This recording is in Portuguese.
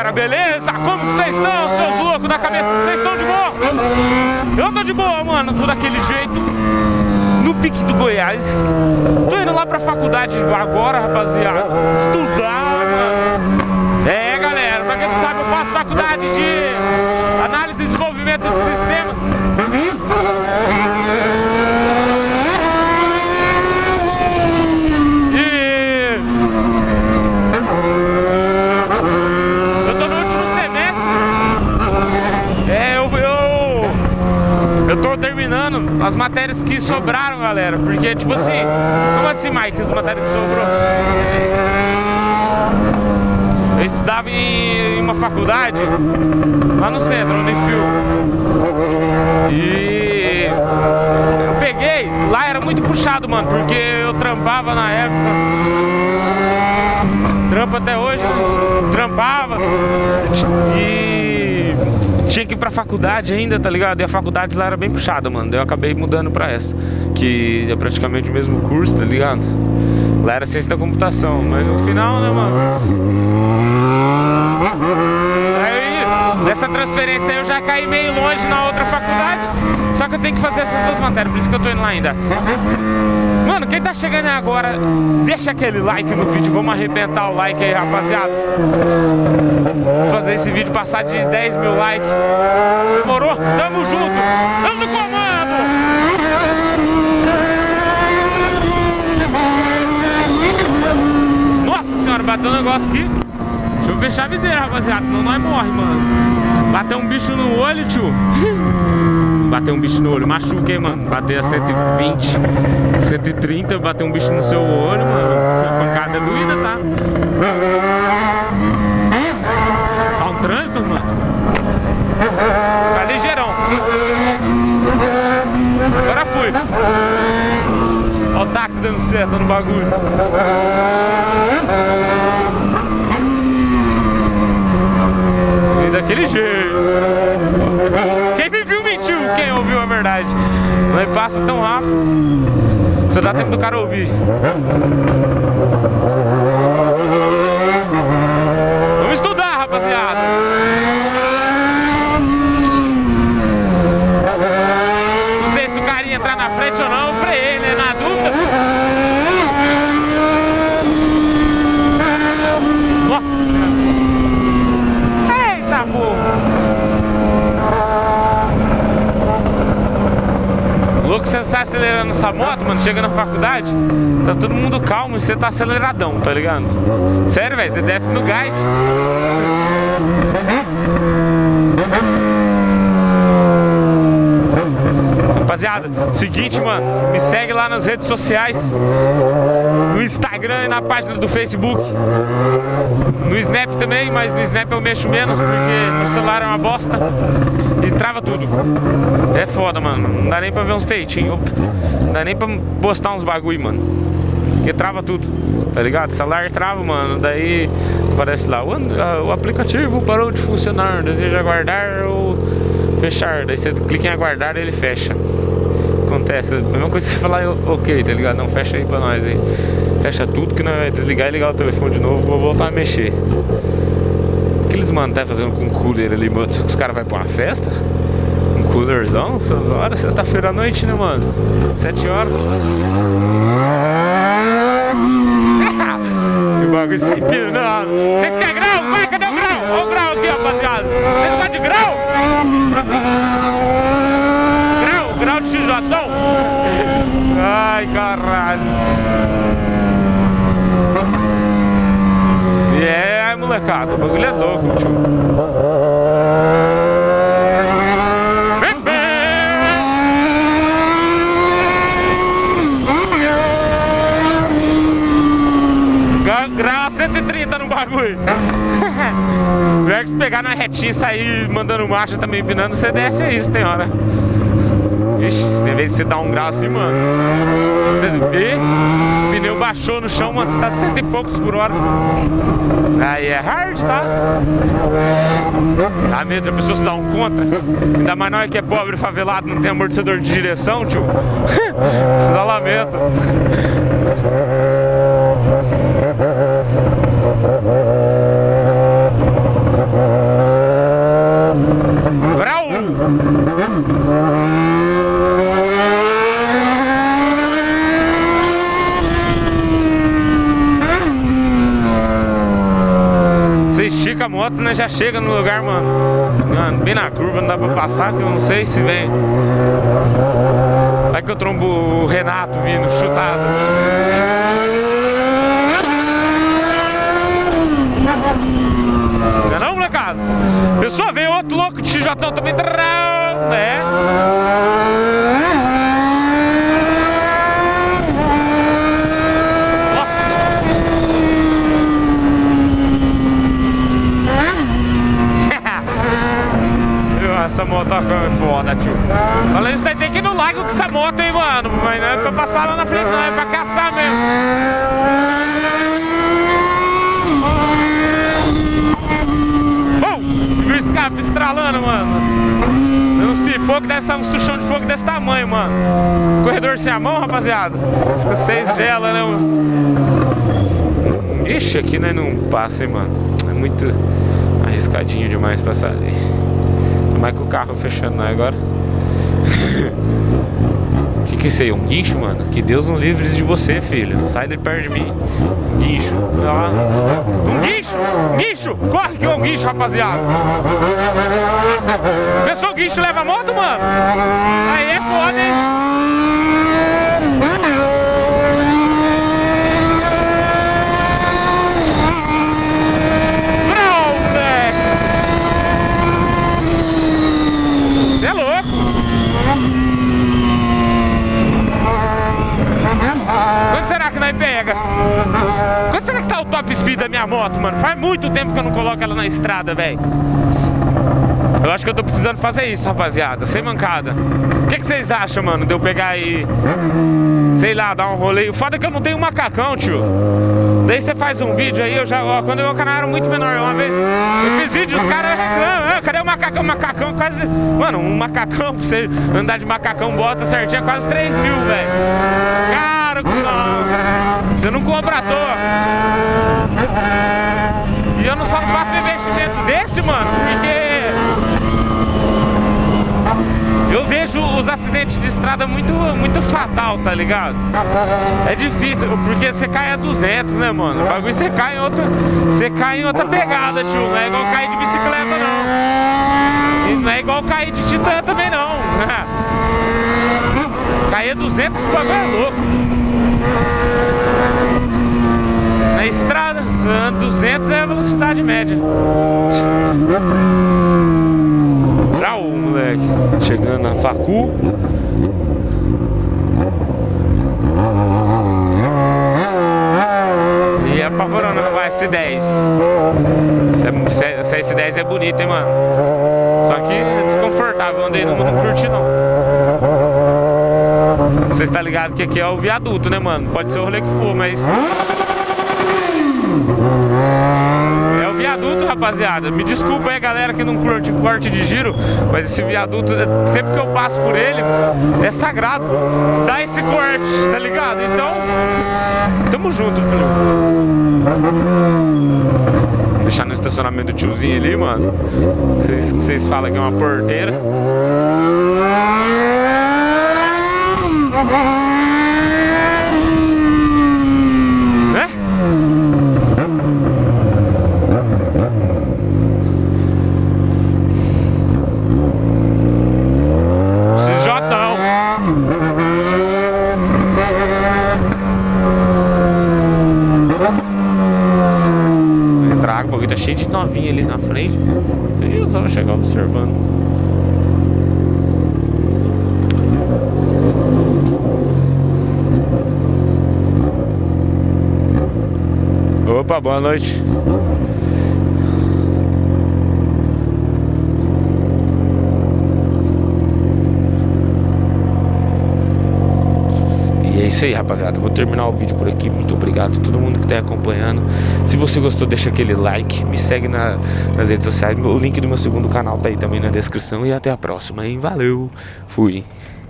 galera, beleza? Como que vocês estão, seus loucos da cabeça? Vocês estão de boa? Eu tô de boa, mano, tô daquele jeito. No pique do Goiás. Tô indo lá pra faculdade agora, rapaziada. Estudar, mano. É, galera, pra quem não sabe, eu faço faculdade de análise e desenvolvimento de sistemas. Eu tô terminando as matérias que sobraram, galera. Porque, tipo assim, como assim, Mike, as matérias que sobrou? Eu estudava em uma faculdade lá no centro, no Unifil. E eu peguei, lá era muito puxado, mano, porque eu trampava na época. Trampo até hoje, trampava. E tinha que ir pra faculdade ainda, tá ligado? E a faculdade lá era bem puxada, mano. Daí eu acabei mudando pra essa, que é praticamente o mesmo curso, tá ligado? Lá era ciência da computação, mas no final, né, mano? Aí, nessa transferência aí eu já caí meio longe na outra faculdade. Só que eu tenho que fazer essas duas matérias, por isso que eu tô indo lá ainda. Mano, quem tá chegando aí agora, deixa aquele like no vídeo. Vamos arrebentar o like aí, rapaziada. Vou fazer esse vídeo passar de 10 mil likes. Demorou? Tamo junto. Vamos no comando. Nossa senhora, bateu um negócio aqui. Deixa eu fechar a viseira, rapaziada, senão nós morre, mano. Bateu um bicho no olho, tio. Bateu um bicho no olho, machuquei, mano. Bater a 120, 130, bater um bicho no seu olho, mano. A pancada é doída, tá? Tá um trânsito, mano. Tá ligeirão. Agora fui. Olha o táxi dando certo no bagulho. E daquele jeito. Quem me viu mentiu, quem ouviu a verdade. Não passa tão rápido, você dá tempo do cara ouvir. Vamos estudar, rapaziada. Não sei se o cara ia entrar na frente ou não, eu freiei, né? Na dúvida. Nossa. Eita, porra. Louco, você tá acelerando essa moto, mano, chega na faculdade, tá todo mundo calmo e você tá aceleradão, tá ligado? Sério, velho, você desce no gás. Rapaziada, seguinte, mano, me segue lá nas redes sociais, no Instagram e na página do Facebook, no Snap também, mas no Snap eu mexo menos porque meu celular é uma bosta e trava tudo. É foda, mano, não dá nem pra ver uns peitinhos, não dá nem pra postar uns bagulho, mano, porque trava tudo, tá ligado? O celular trava, mano, daí aparece lá, o aplicativo parou de funcionar, deseja aguardar ou fechar, daí você clica em aguardar e ele fecha. Acontece, a mesma coisa que você falar ok, tá ligado? Não, fecha aí pra nós aí. Fecha tudo que nós vai desligar e ligar o telefone de novo, vou voltar a mexer. Aqueles mano tá fazendo com um cooler ali, mano, os caras vão pra uma festa? Um coolerzão, 6 horas, sexta-feira à noite, né, mano? 7 horas. E o bagulho sem empinado. Vocês querem grau? Vai, cadê o grau? Olha o grau aqui, rapaziada. Vocês gostam de grau? Grau de xijotão? Ai, caralho. E é, molecada, o bagulho é louco, tio. Grau 130 no bagulho. Melhor que se pegar na retinha e sair mandando marcha também empinando, você desce é isso, tem hora. Ixi, em vez de você dar um grau assim, mano, você vê, o pneu baixou no chão, mano, você tá 100 e poucos por hora. Aí é hard, tá? Dá medo da pessoa se dar um contra. Ainda mais nós que é pobre, favelado, não tem amortecedor de direção, tio. Você dá lamento. com a moto, né? Já chega no lugar, mano, bem na curva, não dá pra passar, que eu não sei se vem. Vai que eu trombo o Renato vindo, chutado. Não é não, molecada? Pessoal, vem outro louco de XJ também, né? Essa moto é foda, tio. Falando isso, daí tem que ir no lago com essa moto, hein, mano. Mas não é pra passar lá na frente, não. É pra caçar mesmo. Viu esse carro estralando, mano? Tem uns pipocos, deve ser uns tuchão de fogo desse tamanho, mano. Corredor sem a mão, rapaziada. Vocês gelam, né, mano? Ixi, aqui nós não passa, hein, mano. É muito arriscadinho demais passar ali. Mais com o carro fechando, não é agora? Que é isso aí? Um guincho, mano? Que Deus não livre de você, filho. Sai de perto de mim. Guincho. Um guincho! Guincho! Corre que é um guincho, rapaziada! Pensou o guincho leva a moto, mano? Aí é foda, hein? É louco! Quando será que nós pega? Quando será que tá o top speed da minha moto, mano? Faz muito tempo que eu não coloco ela na estrada, velho. Eu acho que eu tô precisando fazer isso, rapaziada, sem mancada. O que vocês acham, mano, de eu pegar e... sei lá, dar um rolê? O foda é que eu não tenho macacão, tio. Daí você faz um vídeo aí, eu já... Ó, quando o meu canal era muito menor, uma vez eu fiz vídeo, os caras reclamam, cadê o macacão? Macacão quase... Mano, um macacão, pra você andar de macacão, bota certinho, é quase 3 mil, velho. Cara, não. Você não compra à toa. E eu não só faço investimento desse, mano, porque... eu vejo os acidentes de estrada muito fatal, tá ligado? É difícil, porque você cai a 200, né, mano? O bagulho você cai em outra pegada, tio. Não é igual cair de bicicleta, não. E não é igual cair de Titã também, não. Cair a 200, esse bagulho é louco. Na estrada, 200 é a velocidade média. Brau, moleque. Chegando na facu. E é apavorando, vai, S10. Essa S10 é bonita, hein, mano. Só que é desconfortável, andei não curti, não. Você está ligado que aqui é o viaduto, né, mano? Pode ser o rolê que for, mas... é o viaduto, rapaziada. Me desculpa aí, galera, que não curte corte de giro, mas esse viaduto, sempre que eu passo por ele, é sagrado. Dá esse corte, tá ligado? Então, tamo junto, filho. Vou deixar no estacionamento do tiozinho ali, mano. Vocês falam que é uma porteira. Né? Esses jotão. Entra água, porque tá cheio de novinha ali na frente. E eu só vou chegar observando. Opa, boa noite. E é isso aí, rapaziada. Vou terminar o vídeo por aqui. Muito obrigado a todo mundo que tá acompanhando. Se você gostou, deixa aquele like. Me segue nas redes sociais. O link do meu segundo canal tá aí também na descrição. E até a próxima, hein? Valeu. Fui.